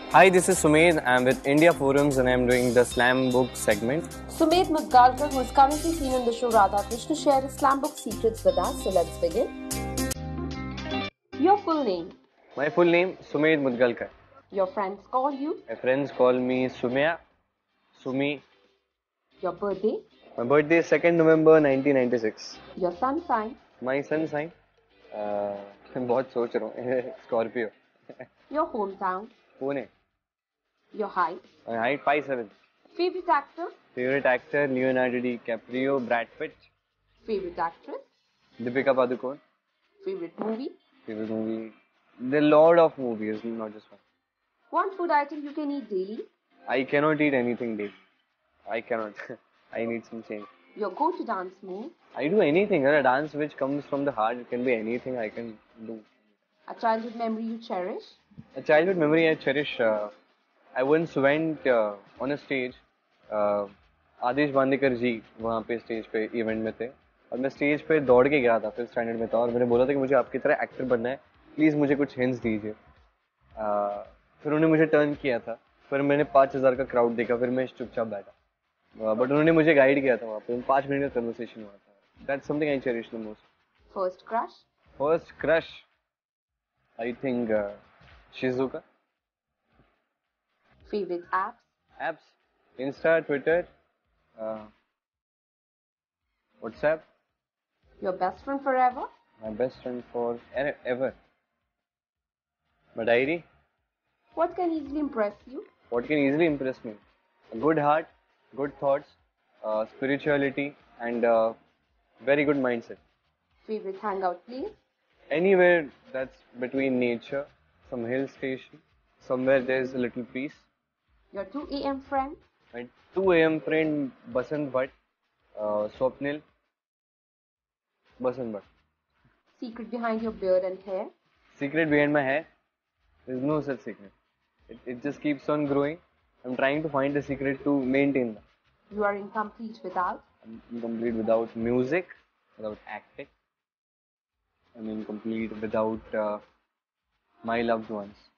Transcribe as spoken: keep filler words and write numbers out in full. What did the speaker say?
Hi, this is Sumed. I'm with India Forums and I'm doing the slam book segment. Sumed Mudgalkar, who is currently seen on the show Radha Krishna, share his slam book secrets with us. So let's begin. Your full name? My full name, Sumed Mudgalkar. Your friends call you? My friends call me Sumya, Sumi. Your birthday? My birthday is second November nineteen ninety-six. Your sun sign? My sun sign? Uh, मैं बहुत सोच रहा हूँ. Scorpio. Your hometown? Pune. Your height? My height five seven. Favorite actor? Favorite actor Leonardo DiCaprio, Brad Pitt. Favorite actress? Deepika Padukone. Favorite movie? Favorite movie? The Lord of movies, not just one. One food item you can eat daily? I cannot eat anything daily. I cannot. I need some change. Your go-to dance move? I do anything. A dance which comes from the heart. It can be anything I can do. A childhood memory you cherish? A childhood memory I cherish. Uh, I once went uh, on a stage. Uh, आदिश बांदेकर जी वहाँ पे stage पे event में थे और मैं stage पे दौड़ के गया था फिफ्थ स्टैंडर्ड में था और मैंने बोला था कि मुझे आपकी तरह एक्टर बनना है, प्लीज़ मुझे कुछ हिंट्स दीजिए. uh, फिर उन्होंने मुझे टर्न किया था, फिर मैंने पाँच हज़ार का क्राउड देखा, फिर मैं चुपचाप बैठा. बट uh, उन्होंने मुझे गाइड किया था वहाँ पे, पाँच मिनट का कन्वर्सेशन हुआ था. That's something I cherish the most. First crush? First crush I think Shizuka. Favorite apps? Apps? Insta, Twitter, uh, WhatsApp. Your best friend forever? My best friend for ever. My diary. What can easily impress you? What can easily impress me? A good heart, good thoughts, uh, spirituality, and uh, very good mindset. Favorite hangout place? Anywhere that's between nature, some hill station, somewhere there's a little peace. Your two A M friend? My two A M friend Basant Bhatt, uh, Swapnil, Basant Bhatt. Secret behind your beard and hair? Secret behind my hair? There's no such secret. It, it just keeps on growing. I'm trying to find a secret to maintain that. You are incomplete without? I'm incomplete without music, without acting. I'm incomplete without uh, my loved ones.